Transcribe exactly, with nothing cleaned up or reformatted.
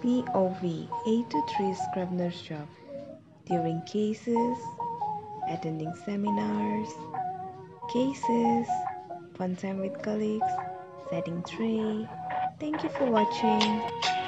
P O V eight to three scrub nurse job during cases, attending seminars, cases, fun time with colleagues, setting tray. Thank you for watching.